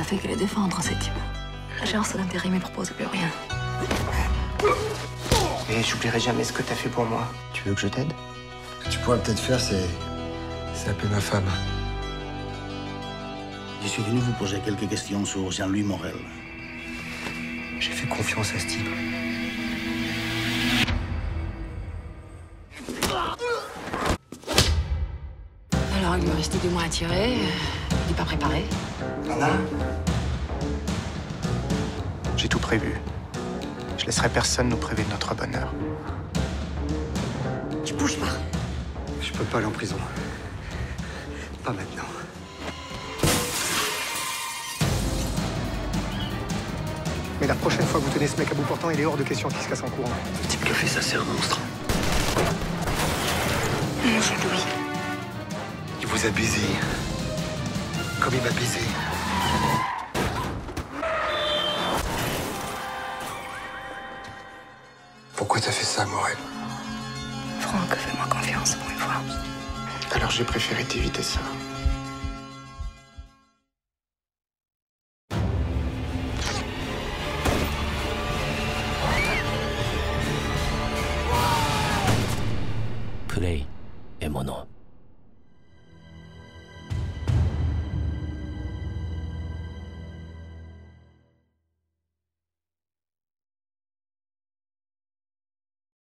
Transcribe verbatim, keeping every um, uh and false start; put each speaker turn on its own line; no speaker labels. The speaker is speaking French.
fait que les défendre, ces types. L'agence d'intérim ne propose plus rien.
Et j'oublierai jamais ce que t'as fait pour moi. Tu veux que je t'aide?
Ce que tu pourrais peut-être faire, c'est... c'est appeler ma femme.
Je suis venu vous poser quelques questions sur Jean-Louis Morel.
J'ai fait confiance à ce type.
Alors, il lui restait deux mois à tirer. Il n'est pas préparé.
Nana? J'ai tout prévu. Je laisserai personne nous priver de notre bonheur.
Tu bouges pas.
Je peux pas aller en prison. Pas maintenant.
Mais la prochaine fois que vous tenez ce mec à bout portant, il est hors de question qu'il se casse en courant.
Le type qui a fait ça, c'est un monstre.
Mon Jean-Louis.
Il vous a baisé. Comme il m'a baisé. Pourquoi t'as fait ça, Morel?
Franck, fais-moi confiance pour une fois.
Alors j'ai préféré t'éviter ça.
플레이 에모노